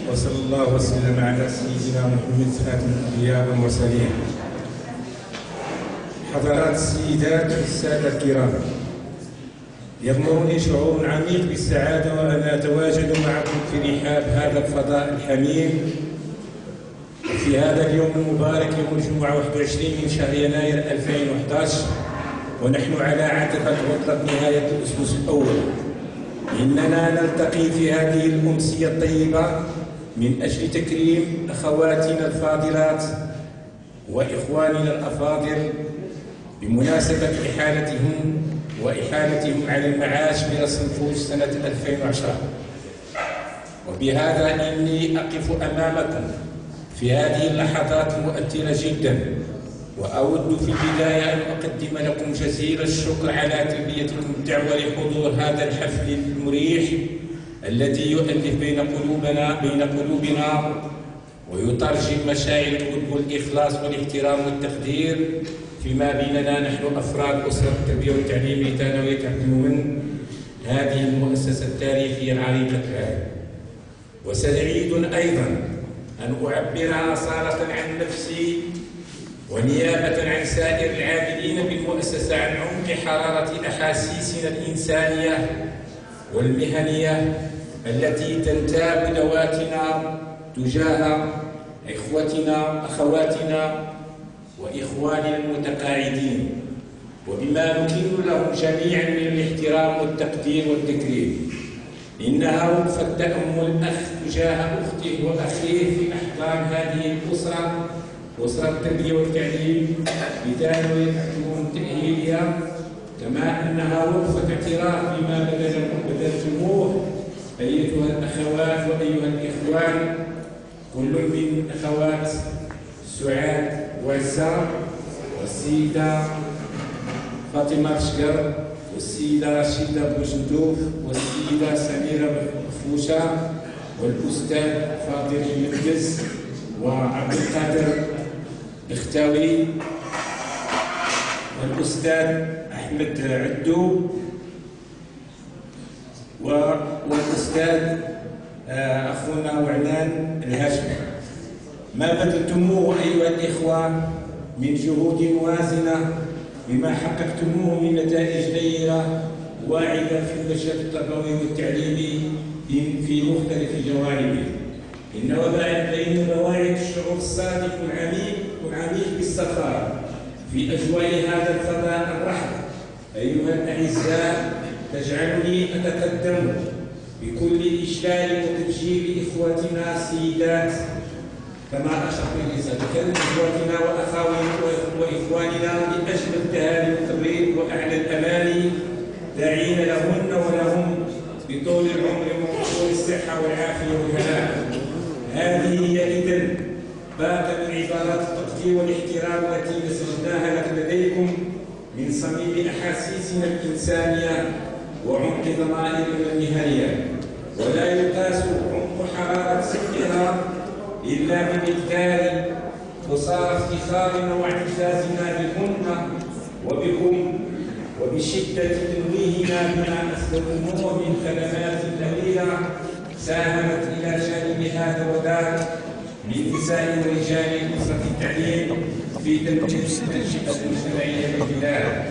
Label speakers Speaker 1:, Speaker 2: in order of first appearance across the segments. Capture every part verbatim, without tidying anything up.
Speaker 1: وصلى الله وسلم على سيدنا محمد خاتم الانبياء والمرسلين. حضرات السيدات والساده الكرام، يغمرني شعور عميق بالسعاده وانا اتواجد معكم في رحاب هذا الفضاء الحميم في هذا اليوم المبارك، يوم الجمعه واحد وعشرين من شهر يناير ألفين وأحد عشر، ونحن على عتبه عطله نهايه الاسبوع الاول. اننا نلتقي في هذه الامسيه الطيبه من أجل تكريم أخواتنا الفاضلات وإخواننا الأفاضل بمناسبة إحالتهم وإحالتهم على المعاش برأس نفوس سنة ألفين وعشرة. وبهذا إني أقف أمامكم في هذه اللحظات المؤثرة جدا، وأود في البداية أن أقدم لكم جزيل الشكر على تلبيتكم الدعوة لحضور هذا الحفل المريح الذي يؤلف بين قلوبنا بين قلوبنا ويترجم مشاعر الود والإخلاص والاحترام والتقدير فيما بيننا نحن أفراد أسرة التربية والتعليم الثانوية من هذه المؤسسة التاريخية العريقة الآن. وسعيد أيضا أن أعبر أصالة عن نفسي ونيابة عن سائر العاملين بالمؤسسة عن عمق حرارة أحاسيسنا الإنسانية والمهنية التي تنتاب ذواتنا تجاه إخوتنا أخواتنا وإخواننا المتقاعدين، وبما نكن لهم جميعا من الاحترام والتقدير والتكريم. إنها وقفة تأمل أخ تجاه أخته وأخيه في أحضان هذه الأسرة، أسرة التربية والتعليم بثانوية العلوم التأهيلية، كما أنها وقفة اعتراف بما بذلتموه أيتها الأخوات وأيها الإخوان، كل من أخوات سعاد وعزة والسيدة فاطمة بشكر والسيدة رشيدة بوجندوف والسيدة سميرة بخفوشة والأستاذ فاضل المقدس وعبد القادر الختاوي والأستاذ أحمد عدو والأستاذ أخونا وعنان الهاشمي. ما بذلتموه أيها الإخوة من جهود موازنة بما حققتموه من نتائج جيدة واعدة في المجال التربوي والتعليمي في مختلف جوانبه. إن وباء بين مواعيد الشعور الصادق والعميق والعميق بالسخاء في أجواء هذا الفضاء الرحب أيها الأعزاء تجعلني أتقدم بكل إجلال وتبجيل إخوتنا السيدات كما أشرت به سابقا إخوتنا وإخواننا لأجل التهاني والتبريد وأعلى الأماني، داعين لهن ولهم بطول العمر وطول الصحة والعافية والهناء. هذه هي إذن باقي من عبارات التقدير والاحترام التي نسجناها لديكم من صميم أحاسيسنا الإنسانية وعمق ضمائرنا المهنية، ولا يقاس عمق حرارة صدقها إلا بمقدار قصارى افتخارنا واعتزازنا بكن وبكم وبشدة تنويهنا بما أسلمتموه من خدمات نبيلة ساهمت إلى جانب هذا وذاك من نساء ورجال أسرة التعليم في تنفيذ الأنشطة المجتمعية للبلاد.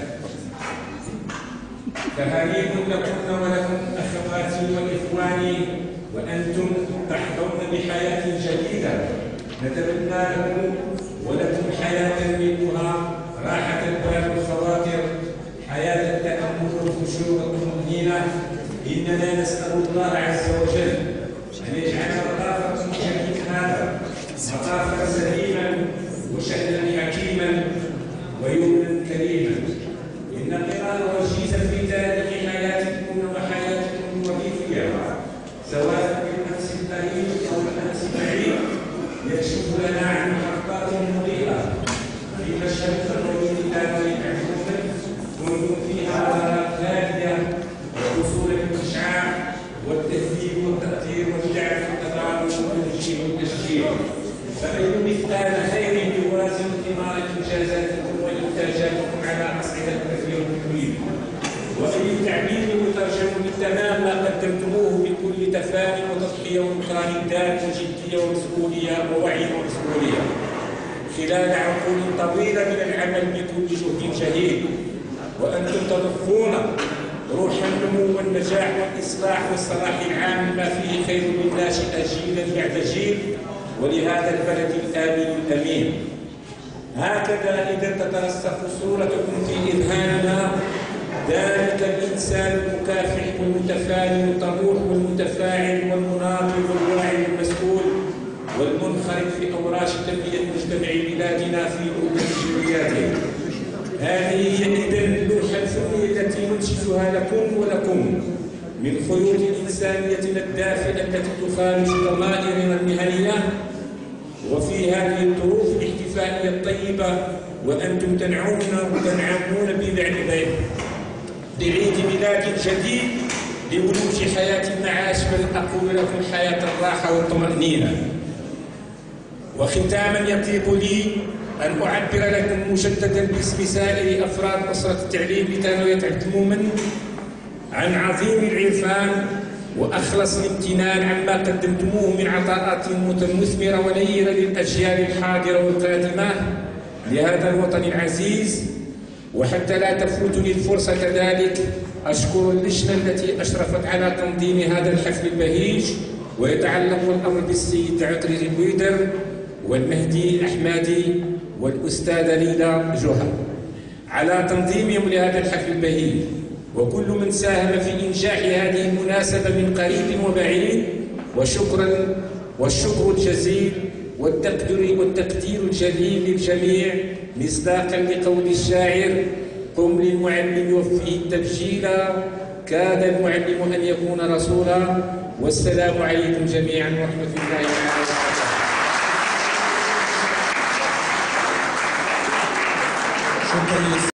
Speaker 1: تهانيكم لكم ولكم أخواتي وإخواني، وأنتم تحظون بحياة جديدة نتمنى لكم ولكم حياة ملؤها راحة البال والخواطر، حياة التأمل والخشوع والطمأنينة. إننا نسأل الله عز وجل أن يجعل مطافكم شديد هذا مطافا سليما وشأنا حكيما ويوما كريما. إن قراءة وجيزا في تاريخ حياتكم وحياتكم الوظيفية سواء بالنفس القريب أو النفس البعيد يكشف لنا عن أخطاء مضيئة في مشهد التربوي الثانوي منذ فيها آراء هادئة وحصول الإشعاع والتثبيت والتأثير والدعم في التضامن والتنشيط والتشجيع. فأي مثقال خير يوازن ثمار إنجازاتكم وإنتاجاتكم على أصعدة كثيرة والتكوين. وفي التعبير وترجم بالتمام ما قدمتموه بكل تفاني وتضحية ونكران الذات وجدية ومسؤولية ووعي ومسؤولية خلال عقود طويلة من العمل بكل جهد شهيد، وأنتم تضفون روح النمو والنجاح والإصلاح والصلاح العام ما فيه خير للناشئة جيلا بعد جيل ولهذا البلد الآمن الأمين. هكذا إذا تترسخ صورتكم في إذهاننا ذلك الإنسان المكافح والمتفاني والطموح والمتفاعل والمناضل والواعي والمسؤول والمنخرط في أوراش تنمية مجتمع بلادنا في أولى جمهورياته. هذه هي إذن اللوحة الفنية التي ننشدها لكم ولكم من خيوط إنسانيتنا الدافئة التي تخالج ضمائرنا المهنية. وفي هذه الظروف الاحتفالية الطيبة وأنتم تنعمون وتنعمون بعيد ميلاد جديد لولوج حياة المعاش، بل أقول لكم حياة الراحة والطمأنينة. وختاما يطيب لي أن أعبر لكم مجددا باسم سائر أفراد أسرة التعليم بثانوية عبد المؤمن عن عظيم العرفان وأخلص الامتنان عما قدمتموه من عطاءات مثمرة ونيرة للأجيال الحاضرة والقادمة لهذا الوطن العزيز. وحتى لا تفوتني الفرصة كذلك أشكر اللجنة التي أشرفت على تنظيم هذا الحفل البهيج، ويتعلق الأمر بالسيد عطري البويدر والمهدي الأحمدي والأستاذة ليلى جوهر على تنظيمهم لهذا الحفل البهيج، وكل من ساهم في إنجاح هذه المناسبة من قريب وبعيد. وشكرا والشكر الجزيل والتقدير والتقدير الجليل للجميع مصداقا لقول الشاعر: قم للمعلم يوفيه التبجيلا، كاد المعلم أن يكون رسولا. والسلام عليكم جميعا ورحمة الله وبركاته.
Speaker 2: شكرا.